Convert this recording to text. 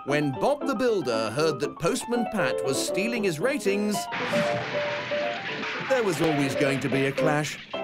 When Bob the Builder heard that Postman Pat was stealing his ratings, there was always going to be a clash.